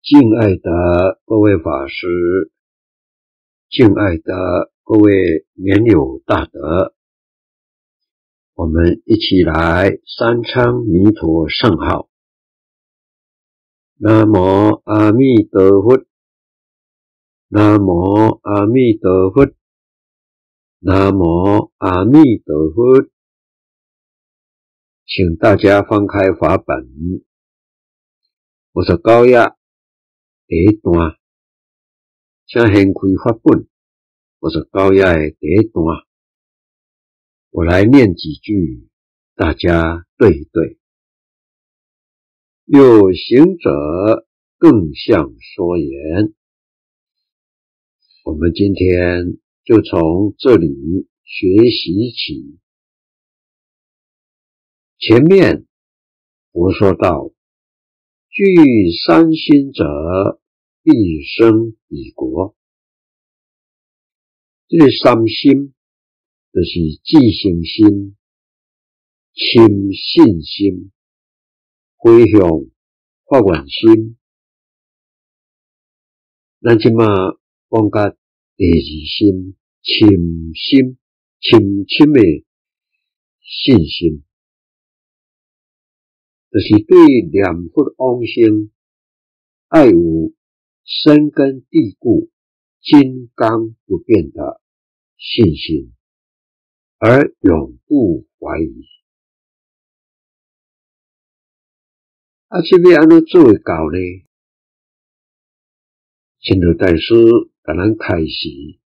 敬爱的各位法师，敬爱的各位莲友大德，我们一起来三称弥陀圣号。南无阿弥陀佛，南无阿弥陀佛，南无阿弥陀佛。请大家翻开法本59页第一段，请掀开法本59页的第一段，我来念几句，大家对一对。有行者更向说言，我们今天就从这里学习起。前面我说到，具三心者必生彼国。这个三心就是记性心、亲信心、回向发愿心。咱即马讲到第二心，亲心，亲的信心，就是对念佛往生爱有深根蒂固、金刚不变的信心，而永不怀疑。这要安怎做会到呢？真如大师给咱开示：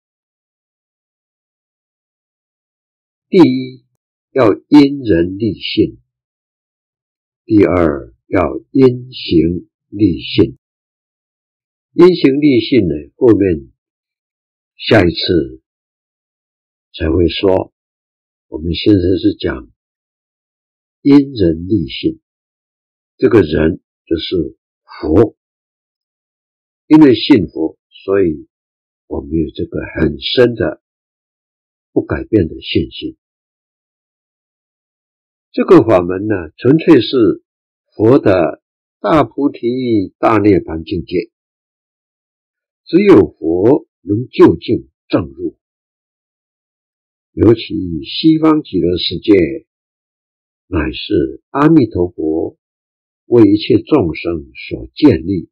第一，要因人立信；第二，要因行立信。因行立信呢，后面下一次才会说。我们现在是讲因人立信，这个人就是佛，因为信佛，所以我们有这个很深的不改变的信心。这个法门呢，纯粹是佛的大菩提大涅槃境界，只有佛能究竟证入。尤其西方极乐世界，乃是阿弥陀佛为一切众生所建立，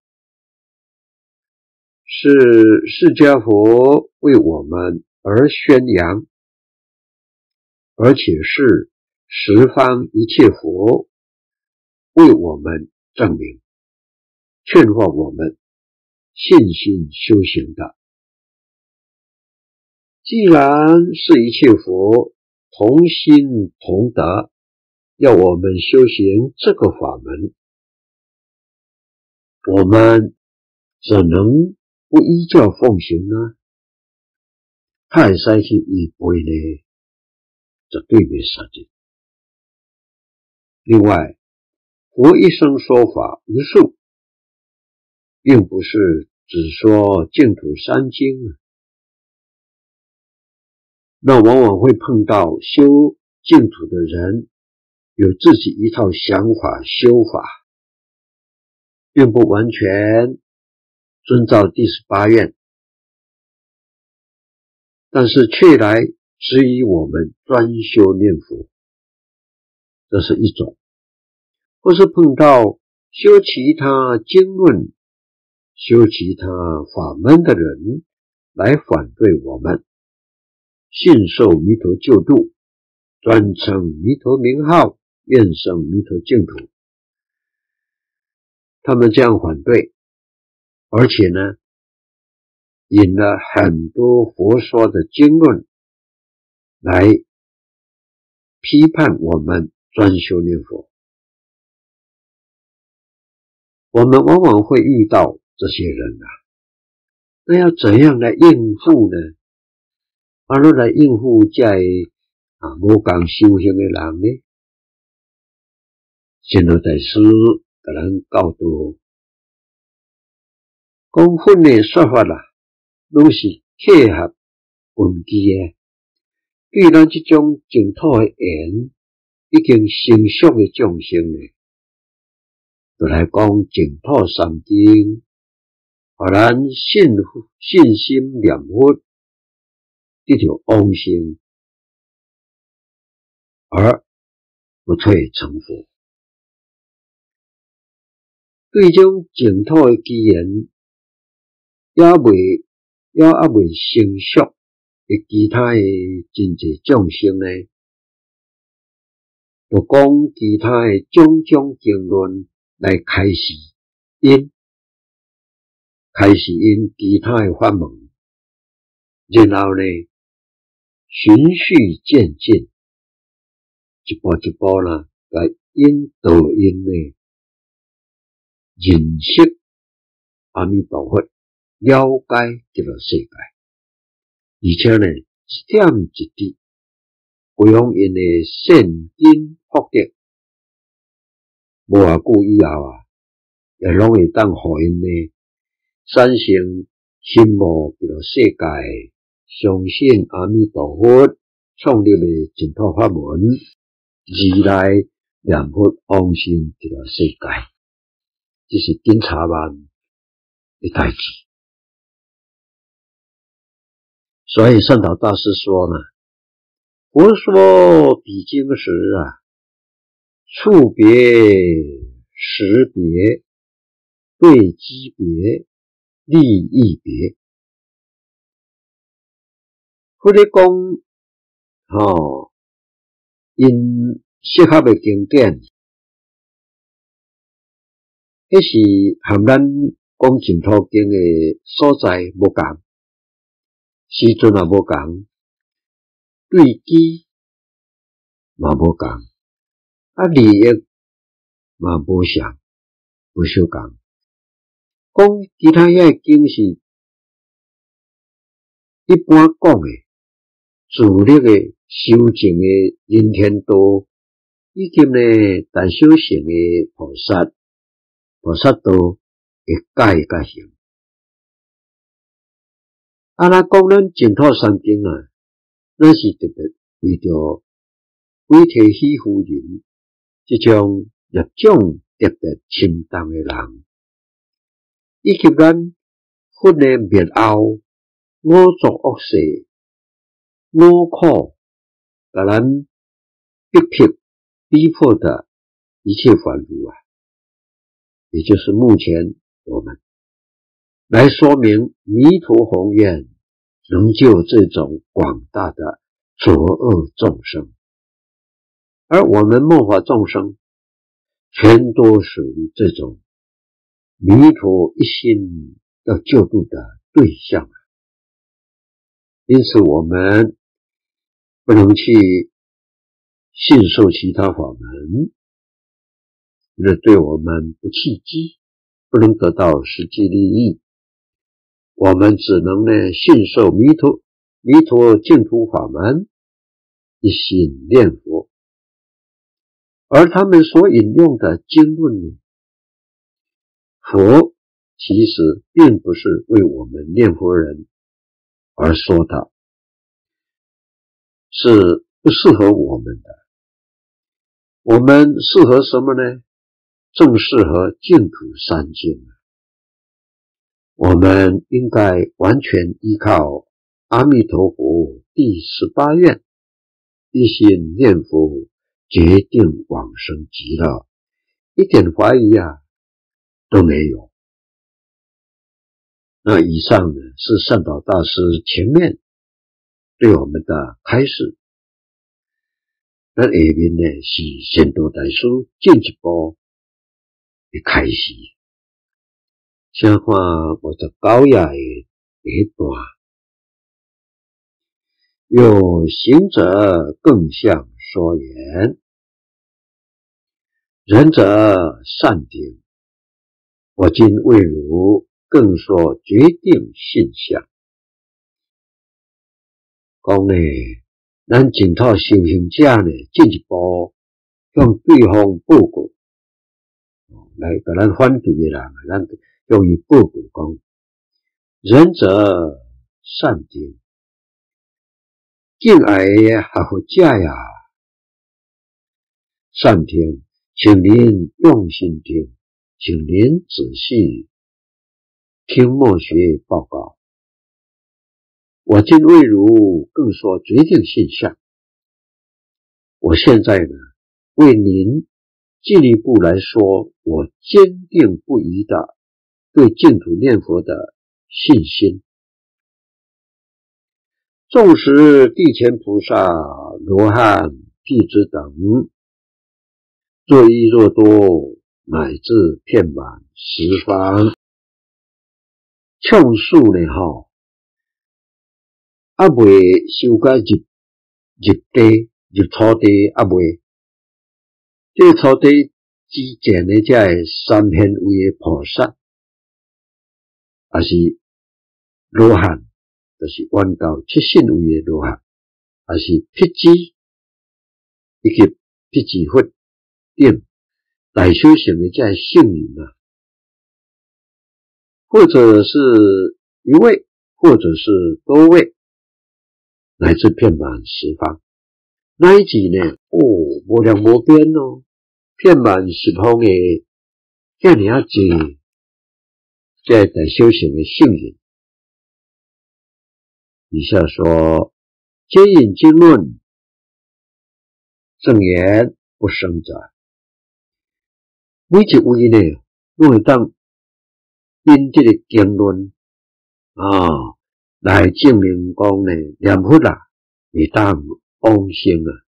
是释迦佛为我们而宣扬，而且是十方一切佛为我们证明，劝化我们信心修行的。既然是一切佛同心同德，要我们修行这个法门，我们怎能不依教奉行呢？太使去违背呢，绝对没实际。另外，佛一生说法无数，并不是只说净土三经，那往往会碰到修净土的人有自己一套想法修法，并不完全遵照第18愿，但是却来质疑我们专修念佛，这是一种。或是碰到修其他经论、修其他法门的人来反对我们信受弥陀救度，专称弥陀名号，愿生弥陀净土。他们这样反对，而且呢，引了很多佛说的经论来批判我们专修念佛。我们往往会遇到这些人那要怎样来应付呢？怎么来应付这无共修行的人呢？真如大师给咱教导，讲佛的说法拢是契合根基的。对咱这种净土的缘已经成熟的众生呢，就来讲净土三经， 互咱信心念佛得到往生，而不退成佛。对种净土的机缘，也未成熟的其他的真济众生呢，就讲其他的种种经论来开示因其他的法门，然后呢，循序渐进，一步一步啦，来引导因呢，认识阿弥陀佛，了解这个世界，而且呢，一点一滴培养因的善根福德，无偌久以后啊，也拢会当互因呢产生心无这个世界，相信阿弥陀佛创立的净土法门，而来念佛往生这个世界，这是紧查慢的代志。所以善导大师说呢，佛说彼经时啊，处别、时别、对机别、利益别。或者讲，因适合的经典，迄是和咱讲净土经的所在无共，时阵也无共，对机嘛无共，利益嘛无相共。讲其他遐经是一般讲的自力的修行的人天道，以及呢大小乘的菩萨道的解甲行。咱讲咱净土三经啊，咱是特别为着为提喜夫人这种业种特别深重的人，以及咱佛的灭后五浊恶世、五苦，甲咱逼迫的一切凡夫啊，也就是目前我们来说明弥陀宏愿能救这种广大的浊恶众生，而我们末法众生全都属于这种弥陀一心要救度的对象。因此我们不能去信受其他法门，那对我们不契机，不能得到实际利益。我们只能呢信受弥陀净土法门，一心念佛。而他们所引用的经论呢，佛其实并不是为我们念佛人而说的，是不适合我们的。我们适合什么呢？正适合净土三经。我们应该完全依靠阿弥陀佛第18愿，一心念佛，决定往生极乐，一点怀疑都没有。那以上呢是善导大师前面对我们的开示。那下面呢是善导大师进一步的开示。请看59页的第一段，有行者更向说言：仁者善定，我今为汝更说决定现象。讲呢，咱净土修行者呢，进一步向对方报告，来甲咱反对的人，咱向伊报告讲：仁者善定，敬爱的学佛者呀，善听，请您用心听，请您仔细听默学报告。我今未如更说决定现象。我现在呢，为您进一步来说，我坚定不移的对净土念佛的信心。纵使地前菩萨、罗汉、辟支等若一若多，乃至遍满十方，创数呢未修到入地入初地未，这初地之前呢，才会三遍位的菩萨，也是罗汉，就是原到七信位的罗汉，也是辟支以及辟支佛等大修行的才会圣人啊，或者是一位，或者是多位，乃至遍满十方。那一集呢？无量无边哦，遍满十方的这么啊济，这大修行的圣人。以下说，皆引经论，正言不生者。每一位呢，都会当因这个经论来证明讲呢，念佛啊，会当往生啊。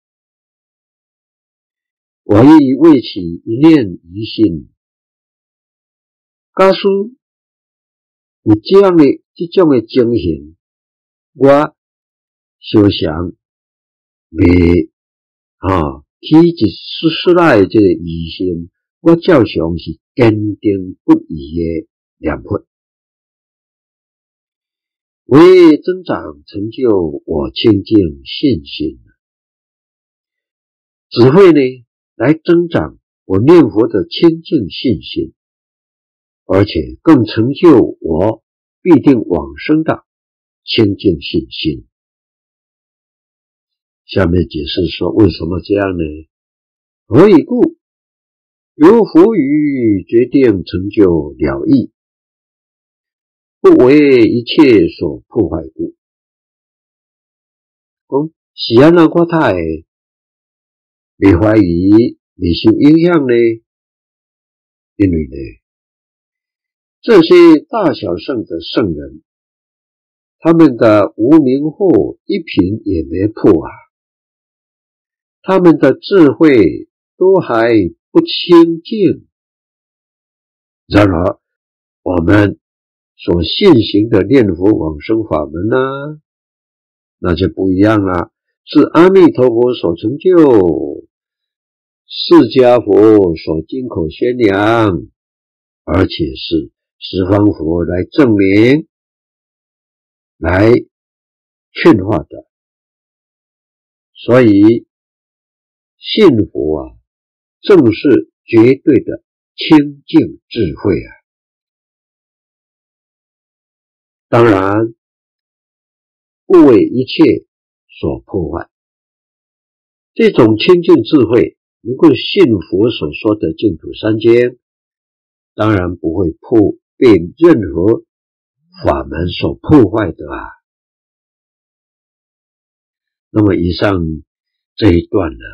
我亦为其一念一心。假使有这种的情形，我相想未起一丝丝的这个疑心，我照常是坚定不移的念佛。为增长成就我清净信心，只会呢来增长我念佛的清净信心，而且更成就我必定往生的清净信心。下面解释说为什么这样呢？何以故？由佛语决定成就了义，不为一切所破坏故。讲是安怎我他会未怀疑、未受影响呢？因为呢，这些大小圣的圣人，他们的无明惑一品也没破啊，他们的智慧都还不清净。然而，我们所信行的念佛往生法门呢，那就不一样了，是阿弥陀佛所成就，释迦佛所经口宣扬，而且是十方佛来证明、来劝化的。所以信佛啊，正是绝对的清净智慧啊。当然，不为一切所破坏。这种清净智慧能够信佛所说的净土三经，当然不会被任何法门所破坏的啊。那么以上这一段呢，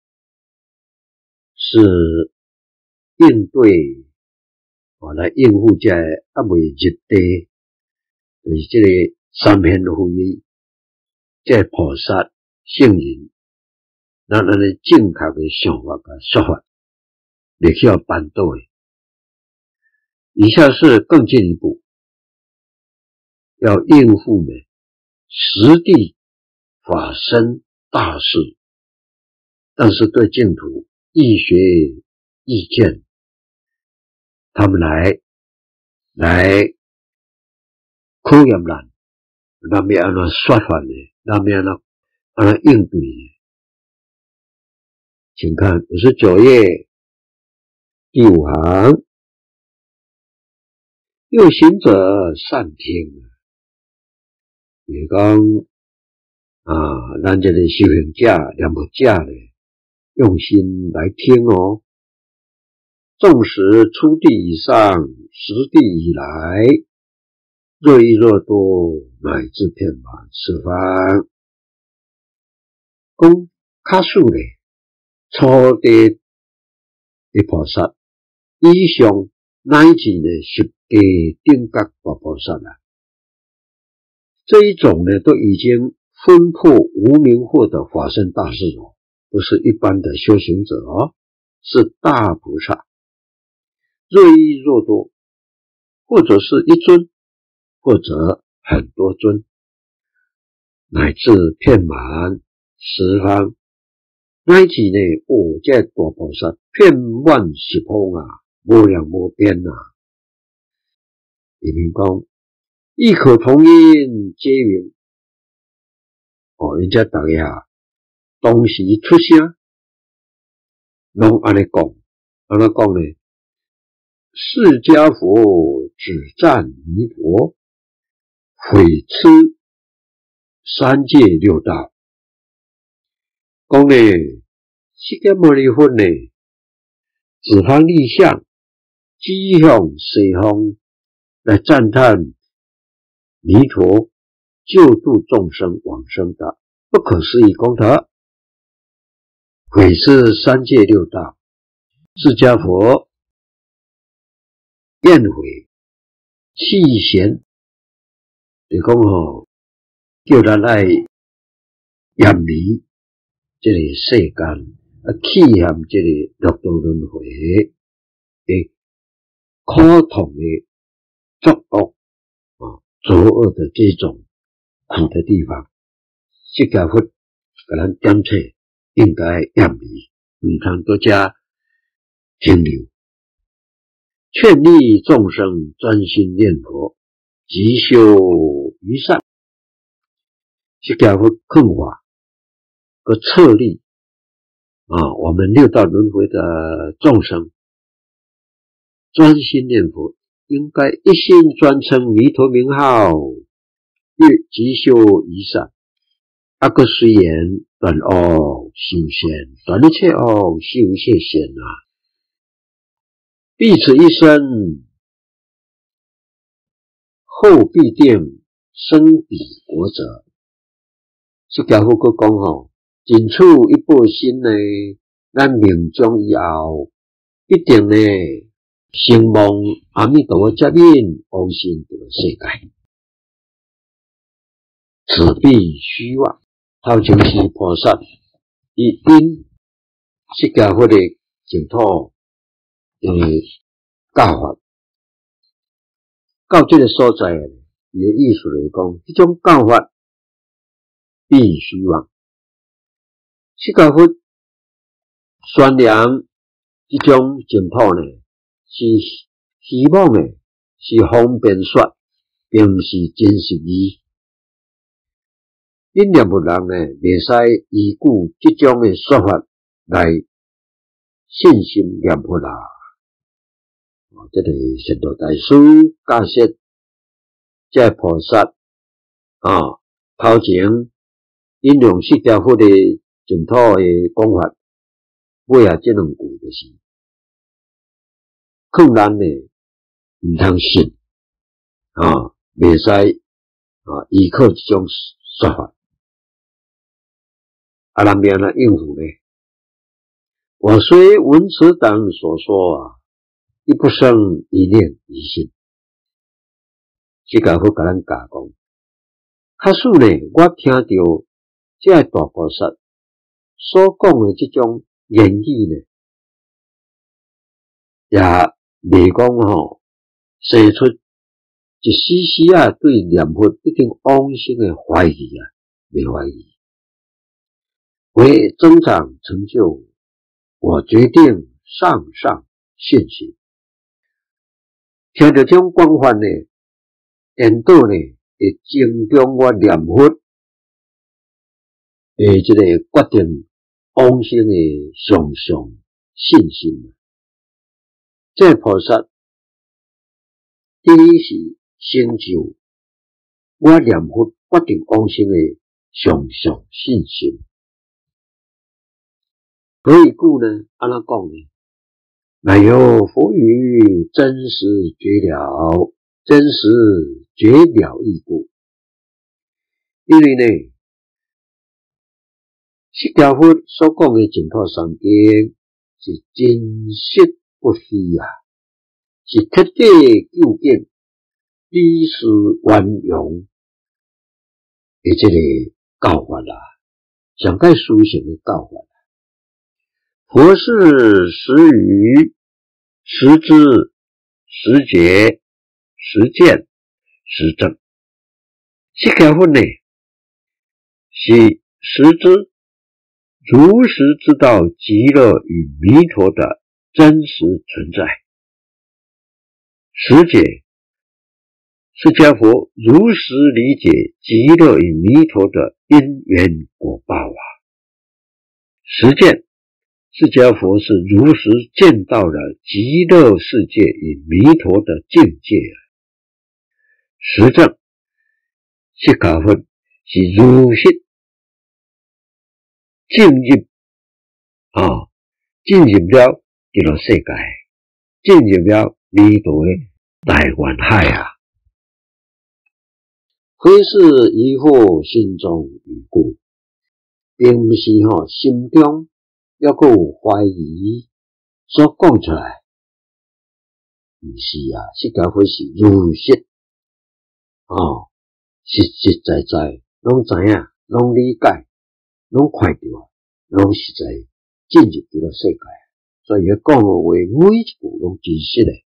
是应对来应付这未入地，就是这个三遍会这菩萨圣人，咱安尼正确的想法和说法，你需要办到的。以下是更进一步，要应付呢实地法身大事，但是对净土易学意见，他们来考验咱，咱们安怎说法呢？咱们安怎应对呢？请看59页第5行，有行者善听，就是讲咱这个修行者、念佛者呢，用心来听哦。纵使初地以上、十地以来， 若益若多，乃至遍满四方。讲卡数呢，初地的菩萨，以上乃至呢十地顶觉大菩萨啊，这一种呢都已经分破无明惑的法身大士哦，不是一般的修行者哦，是大菩萨。若益若多，或者是一尊，或者很多尊，乃至遍满十方，乃至呢，这大菩萨遍满十方啊，无量无边啊。里面讲，异口同音皆云，人家大家当时出声，拢安尼讲，安怎讲呢？释迦佛只赞弥陀，毁痴三界六道。讲呢，释迦牟尼佛呢，十方立相，指向西方来赞叹弥陀救度众生往生的不可思议功德，毁是三界六道。释迦佛厌毁弃嫌，就讲叫咱来远离这个世间，弃嫌这个六道轮回的苦痛的作恶作恶的这种苦的地方，释迦佛给咱点出，应该远离，唔通多加停留。劝励众生专心念佛，即修于善。释迦佛劝化和策励我们六道轮回的众生专心念佛，应该一心专称弥陀名号，即修于善。个虽然断恶修善，断一切恶修一切善必此一生，后必定生彼国者。释迦佛佫讲尽处一报身呢，咱命中以后必定呢，成望阿弥陀佛接引往生这个世界。此必虚妄。头前是菩萨以因释迦佛的净土教法，到这个所在伊的意思来讲，这种教法必须妄。释迦佛宣扬这种净土呢，是希望呢，是方便说，并不是真实义。恁念佛人呢，袂使依据这种的说法来信心念佛啦。这个善导大师教说，这菩萨头前引用释迦佛的净土的讲法，尾这两句就是劝咱呢唔通信袂使依靠这种说法。咱们来应付呢？我虽闻此等所说亦不生一念一信。释迦佛甲咱教讲，假使呢，我听到这大菩萨所讲的这种言语呢，也未讲生出一丝丝对念佛一定往生的怀疑未怀疑。为增长成就，我决定上信心。听到这种讲法呢，引导呢会增强我念佛这个决定往生的上信心。这菩萨第一是成就我念佛决定往生的上信心。何以故呢？安怎讲呢？乃由佛语真实觉了，真实绝了义故。因为呢，释迦佛所讲的净土三经是真实不虚啊，是彻底究竟、理事圆融的这个教法啦，上界殊胜的教法。佛是实语、实知、实觉、实见、实证。释迦佛呢，是实知，如实知道极乐与弥陀的真实存在。实解，释迦佛如实理解极乐与弥陀的因缘果报啊。实见，释迦佛是如实见到了极乐世界与弥陀的境界啊。实证，释迦佛是如实进入了极乐世界，进入了弥陀的大愿海啊。非是疑惑心中有故，并不是心中还有怀疑所讲出来，不是啊，释迦佛是如实实实在在拢知影，拢理解，拢看到啊，拢实在进入极乐世界，所以讲的话每一句拢真实的。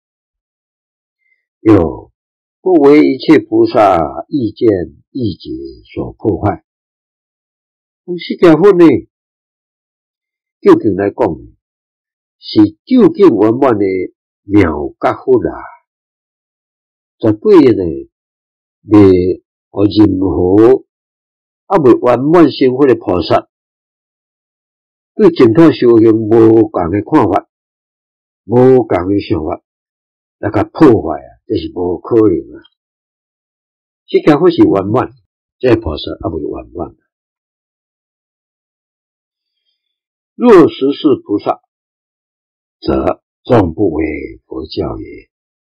有不为一切菩萨意见意解所破坏。释迦佛呢，究竟来讲，是究竟圆满的妙觉佛啦，绝对呢，未和任何未圆满成佛的菩萨对净土修行无共的看法，无共的想法，来甲破坏啊，这是无可能啊。释迦佛是圆满，这个菩萨未圆满。若实是菩萨，则纵不为佛教也。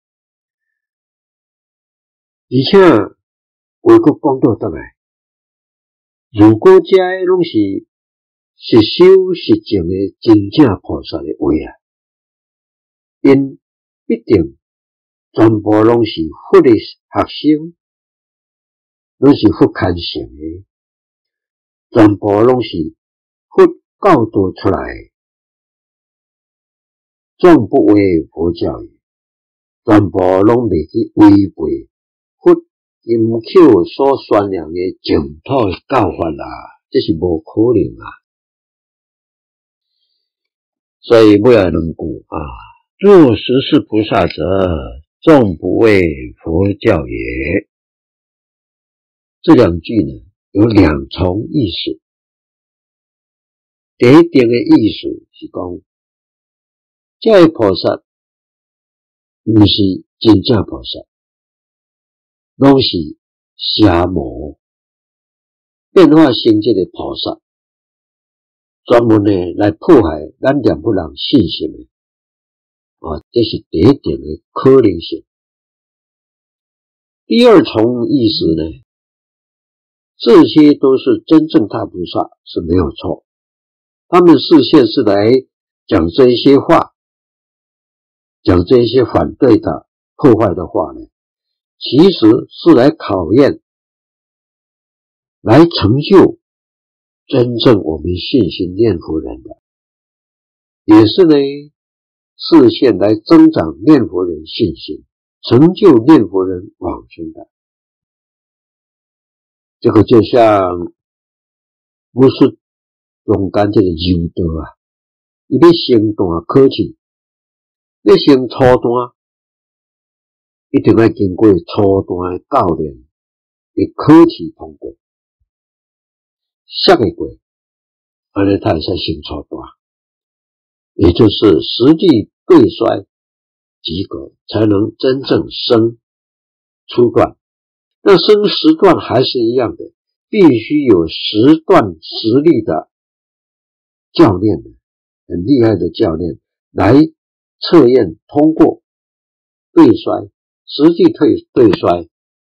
而且话佫讲到倒来，如果这个拢是实修实证的真正菩萨的话啊，因必定全部拢是佛的学生，拢是佛牵成的，全部拢是佛教导出来的，纵不为佛教也，全部拢袂去违背佛金口所宣扬的净土的教法啦，这是无可能啊。所以尾仔两句啊，若实是菩萨者，纵不为佛教也。这两句呢，有两重意思。第一点的意思是讲，这个菩萨不是真正菩萨，拢是邪魔变化成这个菩萨，专门呢来破坏咱念佛人信心的这是第一点的可能性。第二重意思呢，这些都是真正大菩萨是没有错，他们事先是来讲这些话，讲这些反对的破坏的话呢，其实是来考验，来成就真正我们信心念佛人的，也是呢视线来增长念佛人信心，成就念佛人往生的。这个就像不是中间这个柔道啊，伊要升段考试，要升初段，一定要经过初段的教练的考试通过，才会过，安尼才会使升初段，也就是实际对衰及格，才能真正升初段。那升十段还是一样的，必须有10段实力的教练，很厉害的教练来测验通过对衰，实际对衰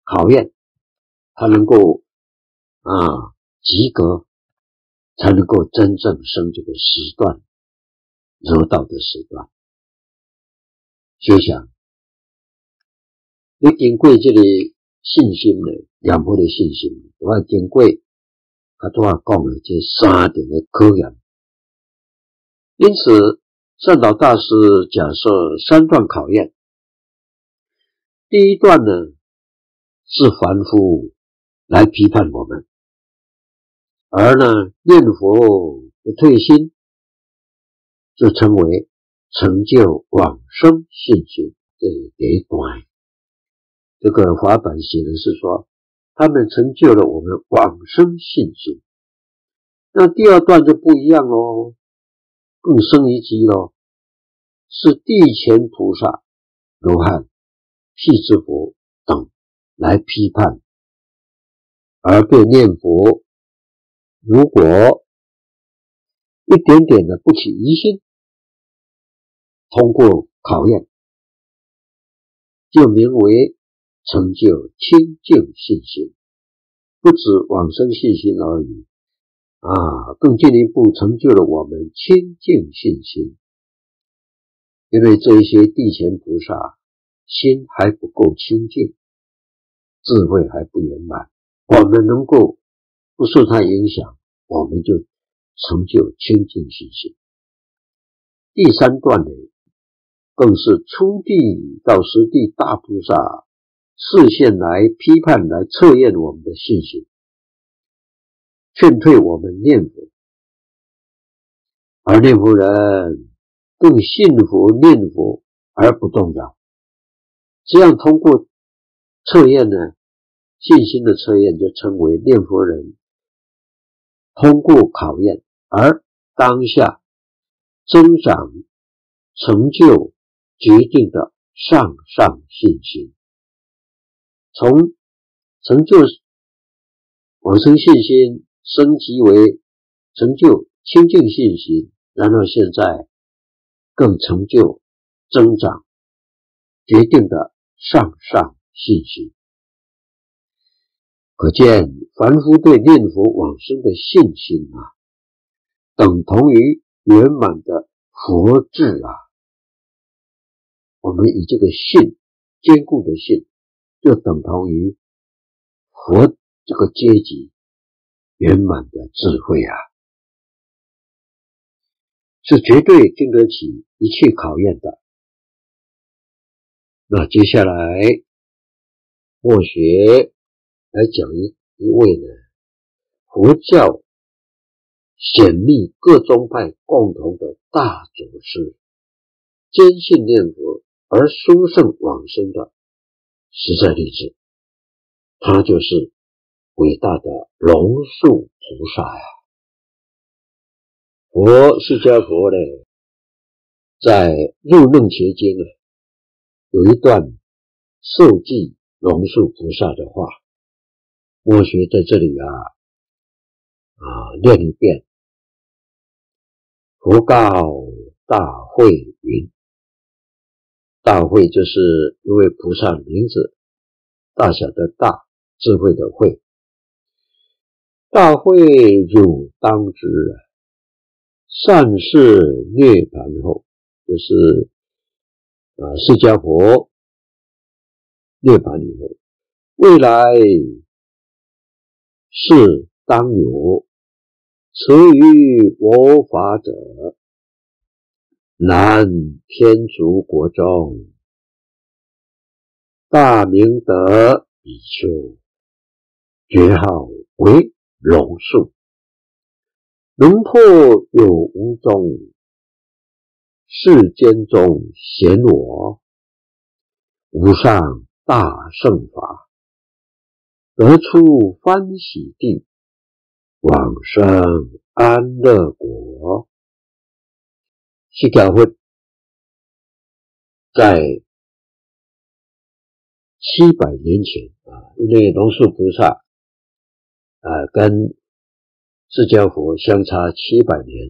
考验，他能够及格，才能够真正升这个时段，柔道的时段。所以想，你经过这个信心呢，良好的信心，我要经过他都要讲的这3点的考验。因此，善导大师假设3段考验。第一段呢，是凡夫来批判我们，而呢，念佛不退心，就称为成就往生信心。这第一段，这个法版写的是说，他们成就了我们往生信心。那第二段就不一样咯，更升一级咯，是地前菩萨、罗汉、辟支佛等来批判，而对念佛如果一点点的不起疑心，通过考验，就名为成就清净信心，不止往生信心而已更进一步成就了我们清净信心。因为这一些地前菩萨心还不够清净，智慧还不圆满，我们能够不受它影响，我们就成就清净信心。第3段呢，更是初地到十地大菩萨示现来批判，来测验我们的信心，劝退我们念佛，而念佛人更信佛念佛而不动摇。这样通过测验呢，信心的测验就称为念佛人通过考验，而当下增长成就决定的上信心，从成就往生信心升级为成就清净信心，然后现在更成就增长决定的上信心。可见凡夫对念佛往生的信心等同于圆满的佛智我们以这个信，坚固的信，就等同于佛这个阶级圆满的智慧是绝对经得起一切考验的。那接下来默学来讲一位呢，佛教显密各宗派共同的大祖师，坚信念佛而殊胜往生的实在例子，他就是伟大的龙树菩萨佛释迦佛呢，在入楞伽经有一段受记龙树菩萨的话，默学在这里念一遍。佛告大慧云，大慧就是一位菩萨的名字，大小的大，智慧的慧。大慧汝当知善事涅槃后，就是释迦佛涅槃以后，未来是当有持于我法者，南天竺国中大明德比丘，绝号为龙树，能破有无中，世间中显我无上大圣法，得出欢喜地，往生安乐国。释迦佛在700年前因为龙树菩萨跟释迦佛相差700年，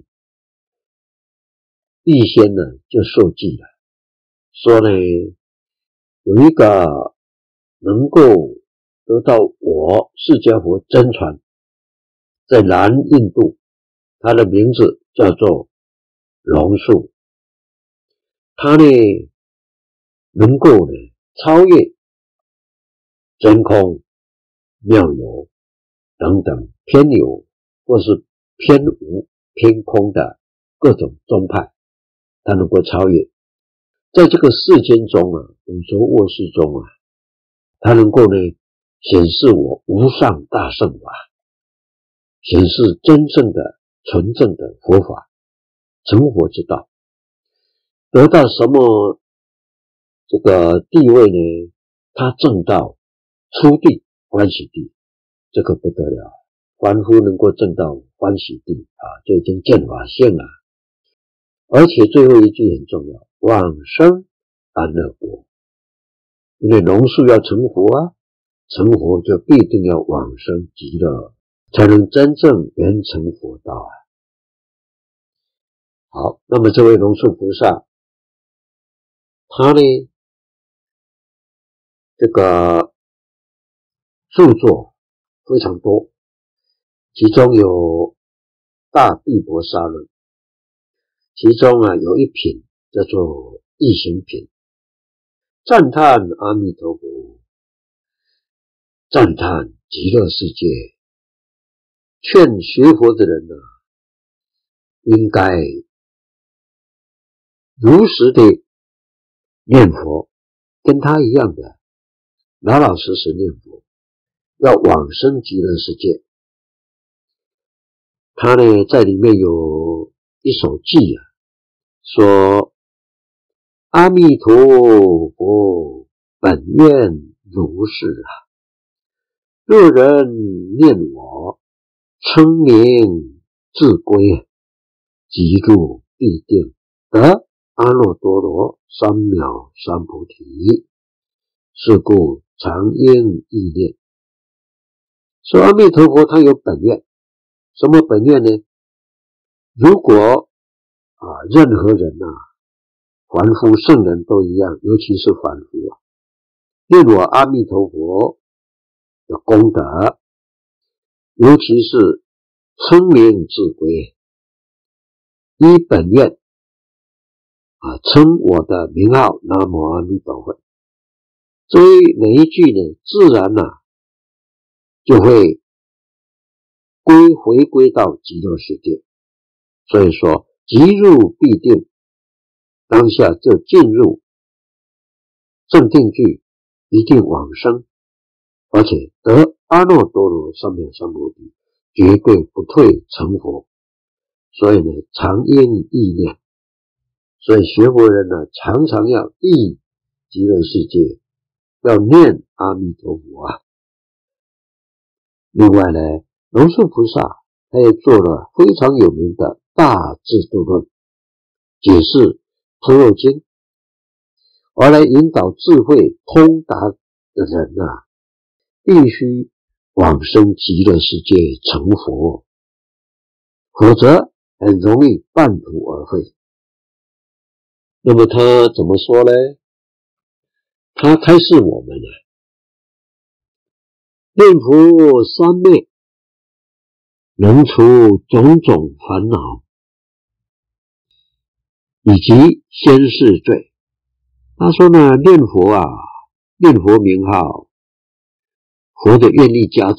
预先呢就受记了，说呢有一个能够得到我释迦佛真传，在南印度，他的名字叫做龙树。他呢能够呢超越真空、妙有等等偏有或是偏无、偏空的各种宗派，他能够超越。在这个世间中啊，五浊恶世中啊，他能够呢显示我无上大圣法，显示真正的纯正的佛法，成佛之道。得到什么这个地位呢？他证到初地欢喜地，这个不得了，凡夫能够证到欢喜地啊，就已经见法性了。而且最后一句很重要，往生安乐国。因为龙树要成佛啊，成佛就必定要往生极乐，才能真正圆成佛道啊。好，那么这位龙树菩萨，他呢这个著作非常多，其中有大毗婆沙论，其中啊有一品叫做异行品，赞叹阿弥陀佛，赞叹极乐世界，劝学佛的人呢，应该如实的念佛，跟他一样的老老实实念佛，要往生极乐世界。他呢在里面有一首偈啊，说阿弥陀佛本愿如是啊，若人念我称名自归，即入必定得阿耨多罗三藐三菩提。是故常应意念。说阿弥陀佛他有本愿，什么本愿呢？如果任何人凡夫圣人都一样，尤其是凡夫念我阿弥陀佛的功德，尤其是称名自归，依本愿称我的名号南无阿弥陀佛，所以每一句呢自然就会回归到极乐世界。所以说即入必定，当下就进入正定句，一定往生，而且得阿耨多罗三藐三菩提，绝对不退成佛。所以呢常应意念，所以学佛人常常要忆极乐世界，要念阿弥陀佛啊。另外呢，龙树菩萨他也做了非常有名的大智度论，解释般若经，而来引导智慧通达的人必须往生极乐世界成佛，否则很容易半途而废。那么他怎么说呢？他开示我们念佛三昧能除种种烦恼以及先世罪。他说呢，念佛念佛名号，佛的愿力加持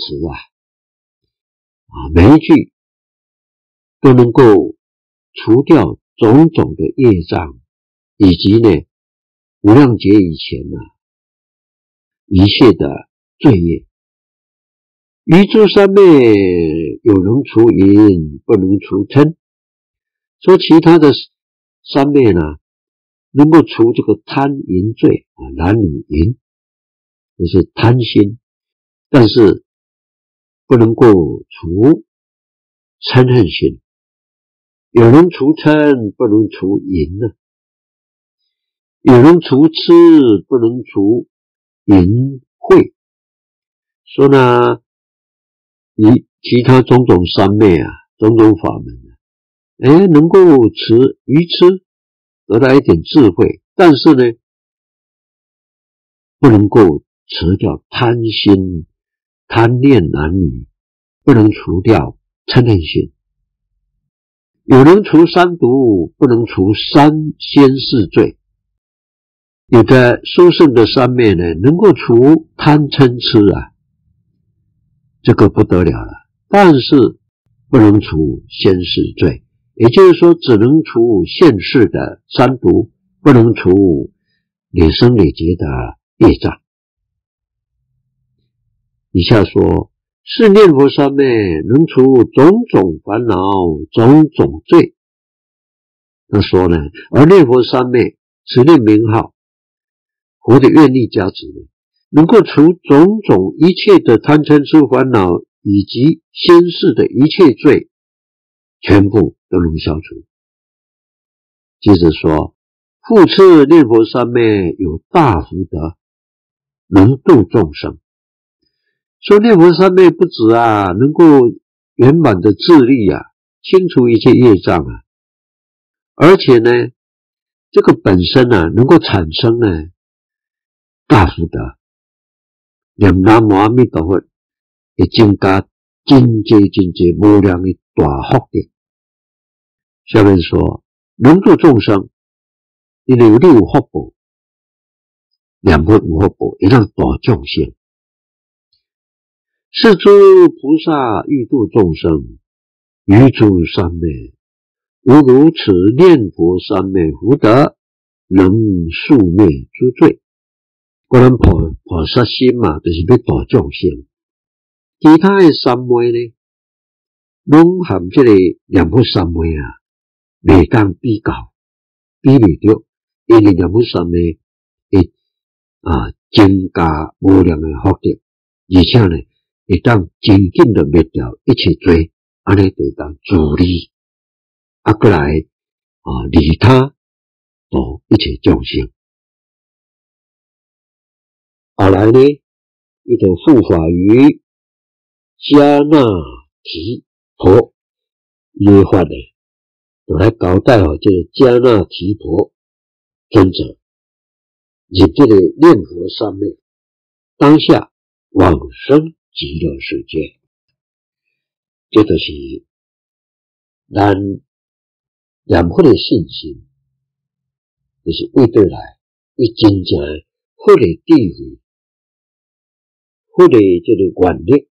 每一句都能够除掉种种的业障，以及呢无量劫以前一切的罪业。于诸三昧有能除淫，不能除嗔。说其他的三昧能够除这个贪淫罪男女淫，就是贪心，但是不能够除嗔恨心。有能除嗔，不能除淫有能除痴，不能除淫秽。说呢以其他种种三昧种种法门能够持愚痴，得到一点智慧，但是呢不能够持掉贪心贪恋男女，不能除掉嗔恨心。有能除三毒，不能除三先世罪。有的殊胜的三昧呢，能够除贪嗔痴啊，这个不得了了。但是不能除先世罪，也就是说，只能除现世的三毒，不能除累生累劫的业障。以下说，是念佛三昧能除种种烦恼、种种罪。那说呢，而念佛三昧此念名号，佛的愿力加持呢，能够除种种一切的贪嗔痴烦恼，以及先世的一切罪，全部都能消除。接着说，复次念佛三昧有大福德，能度众生。说念佛三昧不止啊，能够圆满的自力啊，清除一切业障啊，而且呢，这个本身啊，能够产生呢大福德。念南无阿弥陀佛，会增加真济无量的大福德。下面说，能度众生，因为你有福报，念佛有福报，会让大众生。是诸菩萨欲度众生，于诸三昧，无如此念佛三昧福德，能速灭诸罪。我们菩萨心嘛，就是要度众生。其他的三昧呢，拢含这个念佛三昧啊，袂当比较，比袂着，因为念佛三昧会增加无量的福德，而且呢，会当真紧的灭掉一切罪，安尼就当自利，过来利他度一切众生。后来呢，伊就护法于迦那提婆，伊的法呢，就来交代这个迦那提婆尊者入这个念佛三昧，当下往生极乐世界。这就是咱念佛的信心，就是为对来，为真正的佛的智慧，佛的这个愿力，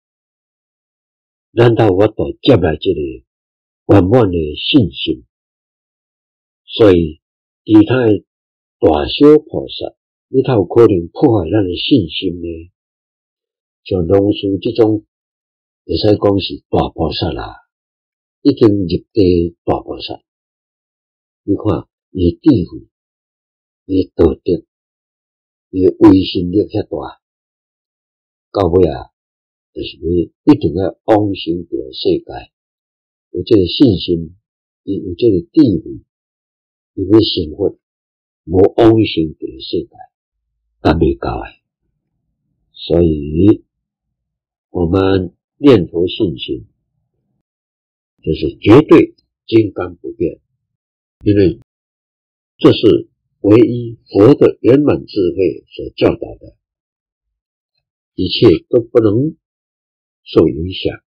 咱才有法度接来这个圆满的信心。所以其他的大小菩萨，你才有可能破坏咱的信心呢？像龙树这种，会使讲是大菩萨啦，已经入地大菩萨。你看，伊的智慧，伊的道德，伊的威信力遐大，到尾啊，就是要一定要往生到世界，有这个信心，伊有这个智慧，伊要成佛，无往生到世界，但未够诶。所以，我们念佛信心，就是绝对金刚不变，因为这是唯一佛的圆满智慧所教导的，一切都不能受影响。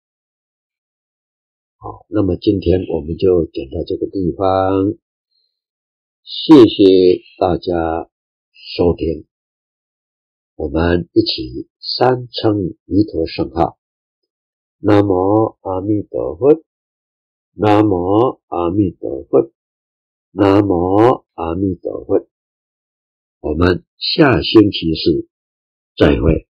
好，那么今天我们就讲到这个地方，谢谢大家收听，我们一起三称弥陀圣号，南无阿弥陀佛，南无阿弥陀佛，南无阿弥陀佛。我们下星期四再会。